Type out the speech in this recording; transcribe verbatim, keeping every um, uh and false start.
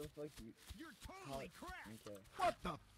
the fuck you? You're totally How- cracked. Okay. What the